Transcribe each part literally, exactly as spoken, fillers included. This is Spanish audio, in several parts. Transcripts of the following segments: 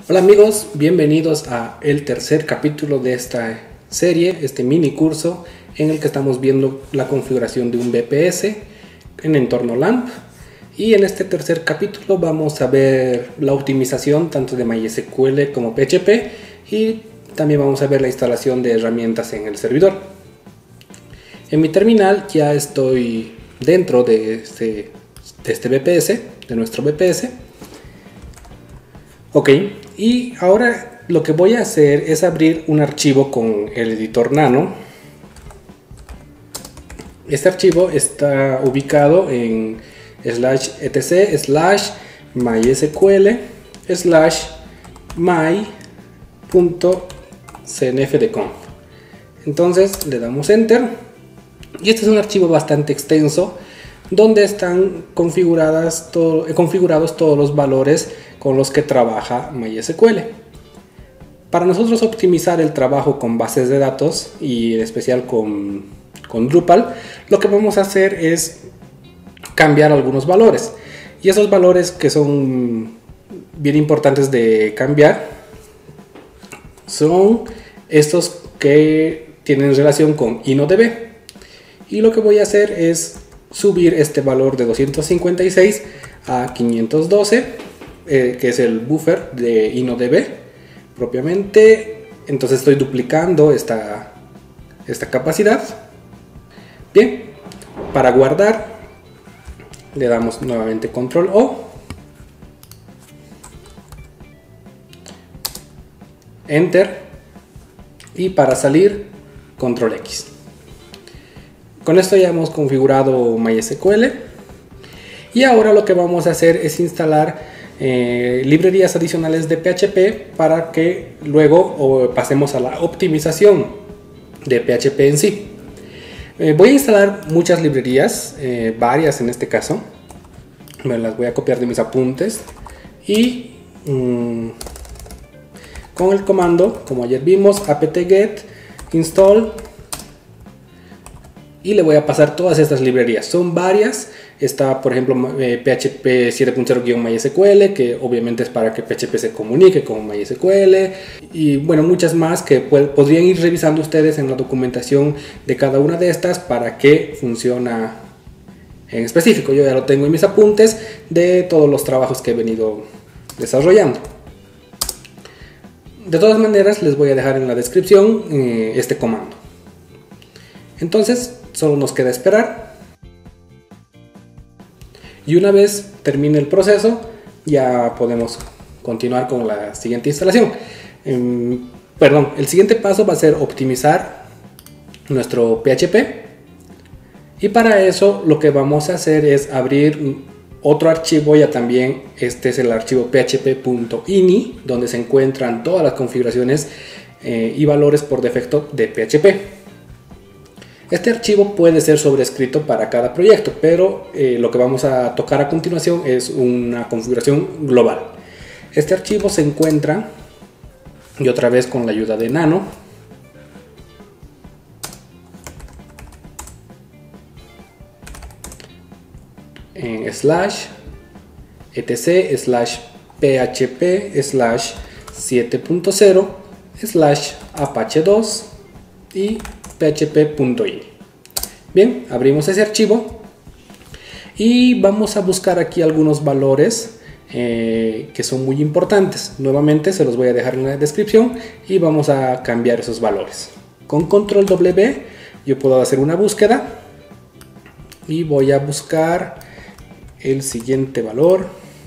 Hola amigos, bienvenidos a el tercer capítulo de esta serie, este mini curso en el que estamos viendo la configuración de un V P S en entorno LAMP. Y en este tercer capítulo vamos a ver la optimización tanto de MySQL como P H P y también vamos a ver la instalación de herramientas en el servidor. En mi terminal ya estoy dentro de este, de este V P S, de nuestro V P S. Ok, y ahora lo que voy a hacer es abrir un archivo con el editor Nano. Este archivo está ubicado en slash etc slash mysql slash my.cnfdconf. Entonces le damos enter y este es un archivo bastante extenso donde están configuradas todo, configurados todos los valores con los que trabaja MySQL. Para nosotros optimizar el trabajo con bases de datos y en especial con, con Drupal, lo que vamos a hacer es cambiar algunos valores. Y esos valores que son bien importantes de cambiar son estos que tienen relación con InnoDB. Y lo que voy a hacer es subir este valor de doscientos cincuenta y seis a quinientos doce, eh, que es el buffer de InnoDB propiamente. Entonces estoy duplicando esta, esta capacidad. Bien, para guardar le damos nuevamente control O, enter, y para salir control X. Con esto ya hemos configurado MySQL y ahora lo que vamos a hacer es instalar eh, librerías adicionales de P H P para que luego o, pasemos a la optimización de P H P en sí. Eh, voy a instalar muchas librerías, eh, varias en este caso. Me las voy a copiar de mis apuntes y mmm, con el comando, como ayer vimos, apt-get install, y le voy a pasar todas estas librerías. Son varias. Está por ejemplo eh, P H P siete punto cero guion MySQL, que obviamente es para que P H P se comunique con MySQL, y bueno, muchas más que podrían ir revisando ustedes en la documentación de cada una de estas para que funciona en específico. Yo ya lo tengo en mis apuntes de todos los trabajos que he venido desarrollando. De todas maneras les voy a dejar en la descripción eh, este comando. Entonces solo nos queda esperar. Y una vez termine el proceso, ya podemos continuar con la siguiente instalación. Eh, perdón, el siguiente paso va a ser optimizar nuestro P H P. Y para eso lo que vamos a hacer es abrir otro archivo, ya también este es el archivo php.ini, donde se encuentran todas las configuraciones eh, y valores por defecto de P H P. Este archivo puede ser sobrescrito para cada proyecto, pero eh, lo que vamos a tocar a continuación es una configuración global. Este archivo se encuentra, y otra vez con la ayuda de Nano, en slash etc slash php slash siete punto cero slash apache dos y php.ini. Bien, abrimos ese archivo y vamos a buscar aquí algunos valores eh, que son muy importantes. Nuevamente se los voy a dejar en la descripción y vamos a cambiar esos valores. Con control W yo puedo hacer una búsqueda y voy a buscar el siguiente valor: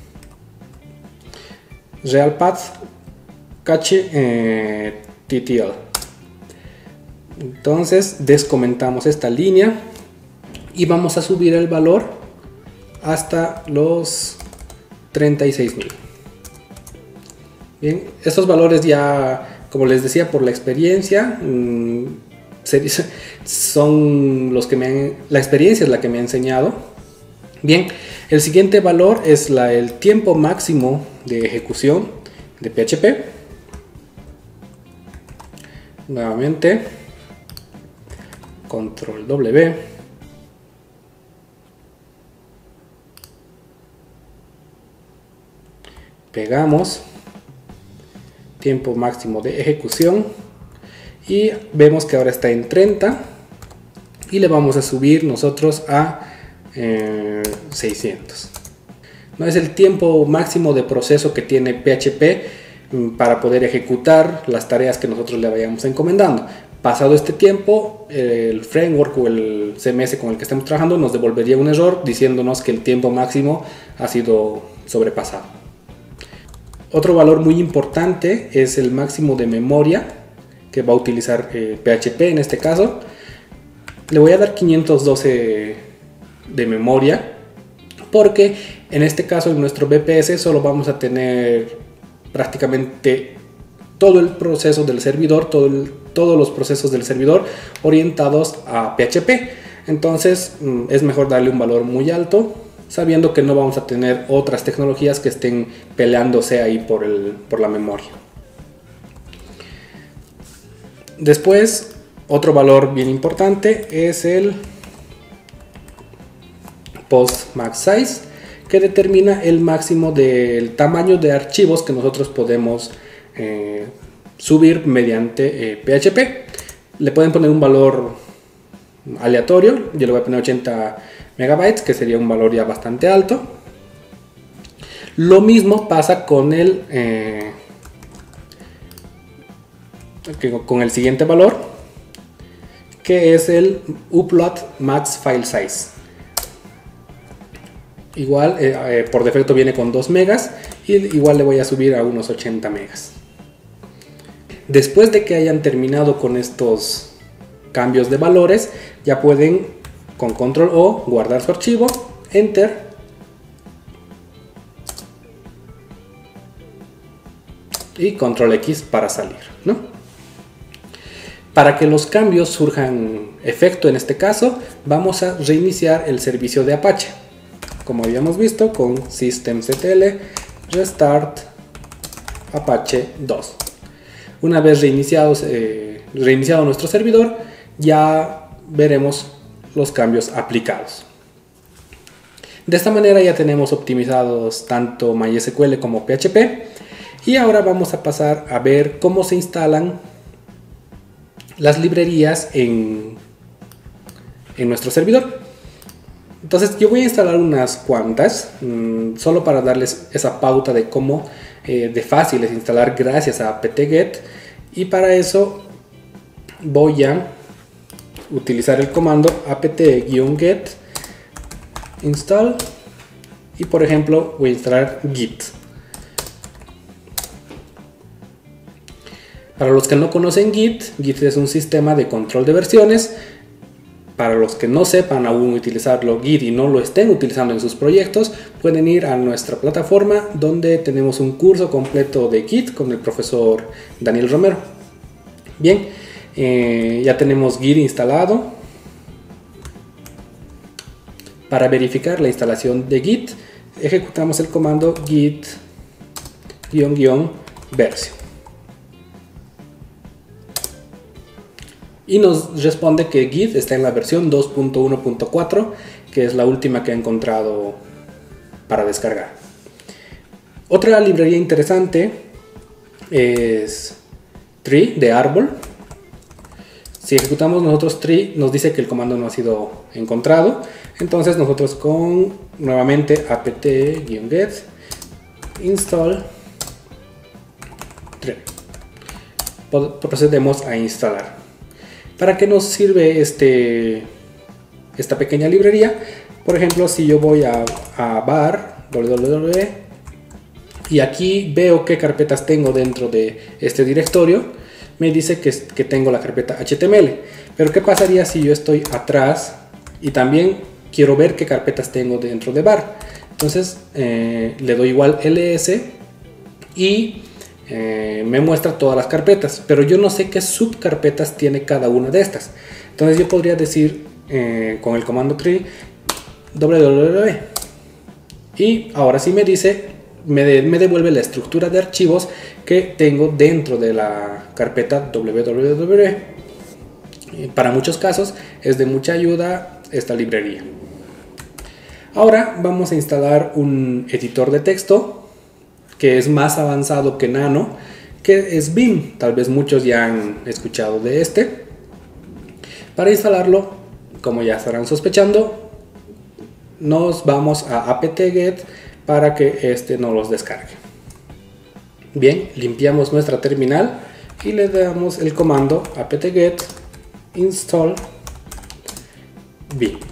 realpath cache eh, T T L. Entonces descomentamos esta línea y vamos a subir el valor hasta los treinta y seis mil. Bien, estos valores ya, como les decía, por la experiencia, mmm, se dice, son los que me han, la experiencia es la que me ha enseñado. Bien, el siguiente valor es la, el tiempo máximo de ejecución de P H P. Nuevamente control W, pegamos tiempo máximo de ejecución, y vemos que ahora está en treinta y le vamos a subir nosotros a eh, seiscientos. No es el tiempo máximo de proceso que tiene P H P para poder ejecutar las tareas que nosotros le vayamos encomendando. Pasado este tiempo, el framework o el C M S con el que estemos trabajando nos devolvería un error diciéndonos que el tiempo máximo ha sido sobrepasado. Otro valor muy importante es el máximo de memoria que va a utilizar eh, P H P en este caso. Le voy a dar quinientos doce de memoria porque en este caso en nuestro V P S solo vamos a tener prácticamente todo el proceso del servidor, todo el, todos los procesos del servidor orientados a P H P. Entonces es mejor darle un valor muy alto, sabiendo que no vamos a tener otras tecnologías que estén peleándose ahí por, el, por la memoria. Después, otro valor bien importante es el Post Max Size, que determina el máximo del tamaño de archivos que nosotros podemos eh, subir mediante eh, P H P. Le pueden poner un valor aleatorio, yo le voy a poner ochenta megabytes, que sería un valor ya bastante alto. Lo mismo pasa con el eh, con el siguiente valor, que es el Upload Max File Size. Igual eh, eh, por defecto viene con dos megas y igual le voy a subir a unos ochenta megas. Después de que hayan terminado con estos cambios de valores, ya pueden con control O guardar su archivo, enter, y control X para salir, ¿no? Para que los cambios surjan efecto en este caso, vamos a reiniciar el servicio de Apache, como habíamos visto con systemctl restart apache dos. Una vez reiniciados, eh, reiniciado nuestro servidor, ya veremos los cambios aplicados. De esta manera ya tenemos optimizados tanto MySQL como P H P, y ahora vamos a pasar a ver cómo se instalan las librerías en, en nuestro servidor. Entonces yo voy a instalar unas cuantas, mmm, solo para darles esa pauta de cómo eh, de fácil es instalar gracias a apt-get, y para eso voy a utilizar el comando apt-get install, y por ejemplo voy a instalar git. Para los que no conocen Git, Git es un sistema de control de versiones. Para los que no sepan aún utilizarlo Git y no lo estén utilizando en sus proyectos, pueden ir a nuestra plataforma donde tenemos un curso completo de Git con el profesor Daniel Romero. Bien, eh, ya tenemos Git instalado. Para verificar la instalación de Git, ejecutamos el comando git-version. Y nos responde que Git está en la versión dos punto uno punto cuatro, que es la última que he encontrado para descargar. Otra librería interesante es tree, de árbol. Si ejecutamos nosotros tree, nos dice que el comando no ha sido encontrado. Entonces nosotros con nuevamente apt-get install tree procedemos a instalar. ¿Para qué nos sirve este, esta pequeña librería? Por ejemplo, si yo voy a, a var www y aquí veo qué carpetas tengo dentro de este directorio, me dice que, que tengo la carpeta H T M L. Pero ¿qué pasaría si yo estoy atrás y también quiero ver qué carpetas tengo dentro de var? Entonces eh, le doy igual ls y Eh, me muestra todas las carpetas, pero yo no sé qué subcarpetas tiene cada una de estas. Entonces yo podría decir eh, con el comando tree www, y ahora sí me dice, me, de, me devuelve la estructura de archivos que tengo dentro de la carpeta www. Eh, para muchos casos es de mucha ayuda esta librería. Ahora vamos a instalar un editor de texto que es más avanzado que Nano, ¿Qué es Vim? Tal vez muchos ya han escuchado de este. Para instalarlo, como ya estarán sospechando, nos vamos a apt-get para que este nos los descargue. Bien, limpiamos nuestra terminal y le damos el comando apt-get install Vim.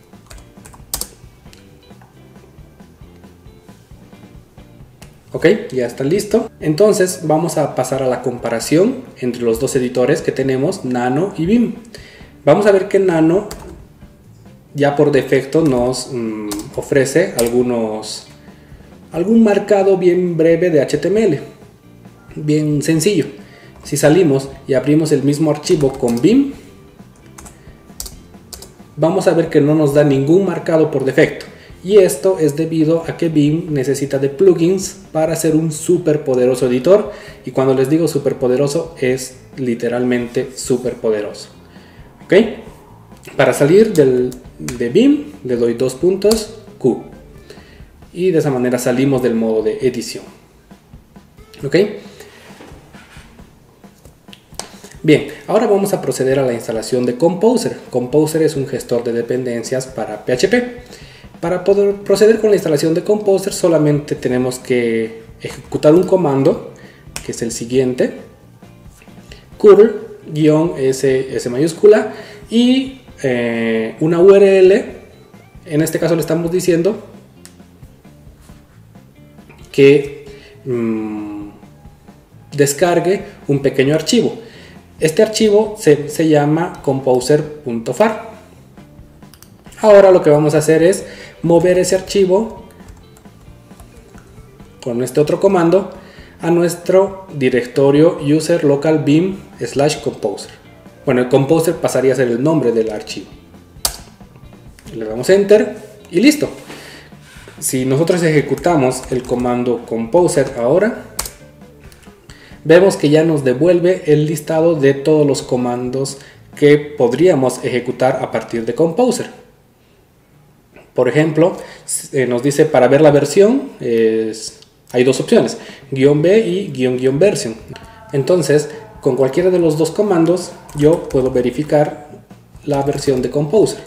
Ok, ya está listo. Entonces vamos a pasar a la comparación entre los dos editores que tenemos, Nano y Vim. Vamos a ver que Nano ya por defecto nos mmm, ofrece algunos, algún marcado bien breve de H T M L, bien sencillo. Si salimos y abrimos el mismo archivo con Vim, vamos a ver que no nos da ningún marcado por defecto. Y esto es debido a que Vim necesita de plugins para ser un súper poderoso editor. Y cuando les digo súper poderoso, es literalmente súper poderoso. ¿Ok? Para salir del, de Vim, le doy dos puntos Q. Y de esa manera salimos del modo de edición. ¿Ok? Bien, ahora vamos a proceder a la instalación de Composer. Composer es un gestor de dependencias para P H P. Para poder proceder con la instalación de Composer solamente tenemos que ejecutar un comando, que es el siguiente, curl-s, s mayúscula, y eh, una U R L. En este caso le estamos diciendo que mmm, descargue un pequeño archivo. Este archivo se, se llama composer.far. Ahora lo que vamos a hacer es mover ese archivo con este otro comando a nuestro directorio user local vim slash composer. Bueno, el composer pasaría a ser el nombre del archivo. Le damos enter y listo. Si nosotros ejecutamos el comando composer ahora, vemos que ya nos devuelve el listado de todos los comandos que podríamos ejecutar a partir de Composer. Por ejemplo, eh, nos dice para ver la versión, es, hay dos opciones, guión B y guión guión version. Entonces, con cualquiera de los dos comandos, yo puedo verificar la versión de Composer.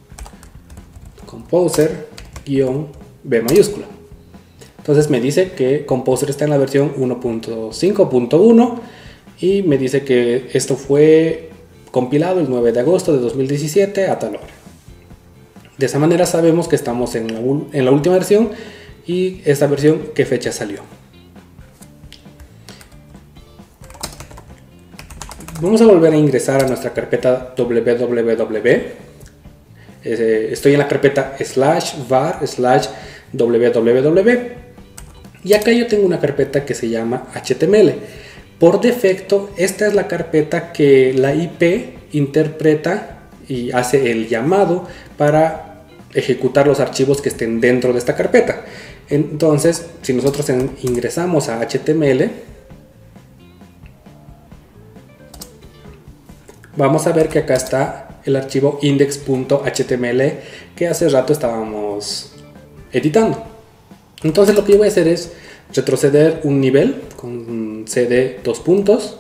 Composer guión B mayúscula. Entonces me dice que Composer está en la versión uno punto cinco punto uno y me dice que esto fue compilado el nueve de agosto de dos mil diecisiete a tal hora. De esa manera sabemos que estamos en la, en la última versión y esta versión qué fecha salió. Vamos a volver a ingresar a nuestra carpeta www. Estoy en la carpeta slash var slash www. Y acá yo tengo una carpeta que se llama H T M L. Por defecto, esta es la carpeta que la I P interpreta y hace el llamado para ejecutar los archivos que estén dentro de esta carpeta. Entonces, si nosotros ingresamos a H T M L, vamos a ver que acá está el archivo index.html que hace rato estábamos editando. Entonces lo que yo voy a hacer es retroceder un nivel con cd dos puntos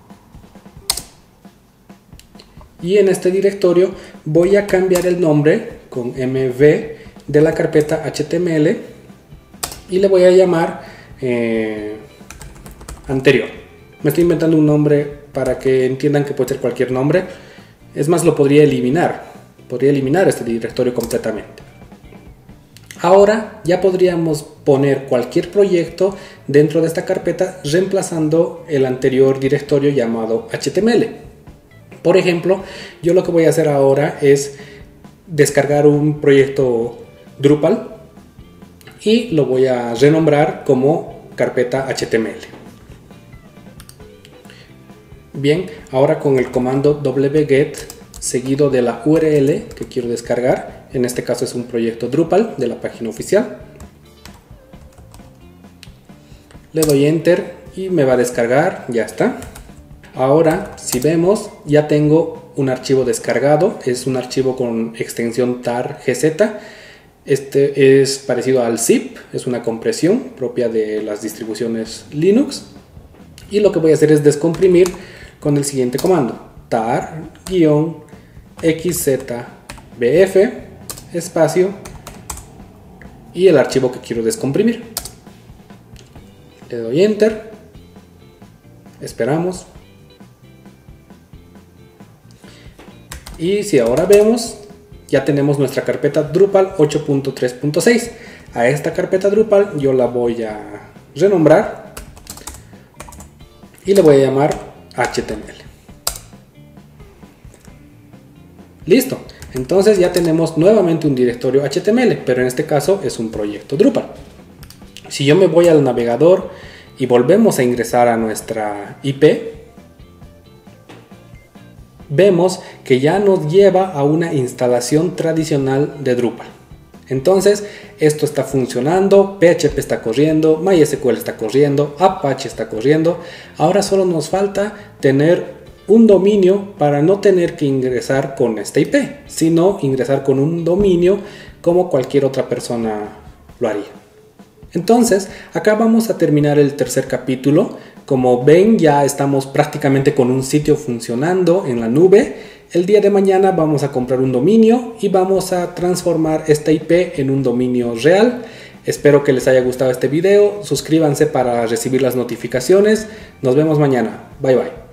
y en este directorio voy a cambiar el nombre con mv de la carpeta H T M L y le voy a llamar eh, anterior. Me estoy inventando un nombre para que entiendan que puede ser cualquier nombre. Es más, lo podría eliminar. Podría eliminar este directorio completamente. Ahora ya podríamos poner cualquier proyecto dentro de esta carpeta reemplazando el anterior directorio llamado H T M L. Por ejemplo, yo lo que voy a hacer ahora es descargar un proyecto Drupal y lo voy a renombrar como carpeta H T M L. Bien, ahora con el comando wget seguido de la U R L que quiero descargar, en este caso es un proyecto Drupal de la página oficial, le doy enter y me va a descargar, ya está. Ahora si vemos ya tengo un archivo descargado, es un archivo con extensión tar gz. Este es parecido al zip, es una compresión propia de las distribuciones Linux Y lo que voy a hacer es descomprimir con el siguiente comando: tar-xzbf espacio y el archivo que quiero descomprimir. Le doy enter, esperamos, y si ahora vemos, ya tenemos nuestra carpeta Drupal ocho punto tres punto seis. A esta carpeta Drupal yo la voy a renombrar y le voy a llamar H T M L. Listo, entonces ya tenemos nuevamente un directorio H T M L, pero en este caso es un proyecto Drupal. Si yo me voy al navegador y volvemos a ingresar a nuestra I P, vemos que ya nos lleva a una instalación tradicional de Drupal. Entonces esto está funcionando, P H P está corriendo, MySQL está corriendo, Apache está corriendo. Ahora solo nos falta tener un dominio para no tener que ingresar con esta I P, sino ingresar con un dominio como cualquier otra persona lo haría. Entonces acá vamos a terminar el tercer capítulo. Como ven, ya estamos prácticamente con un sitio funcionando en la nube. El día de mañana vamos a comprar un dominio y vamos a transformar esta I P en un dominio real. Espero que les haya gustado este video. Suscríbanse para recibir las notificaciones. Nos vemos mañana. Bye bye.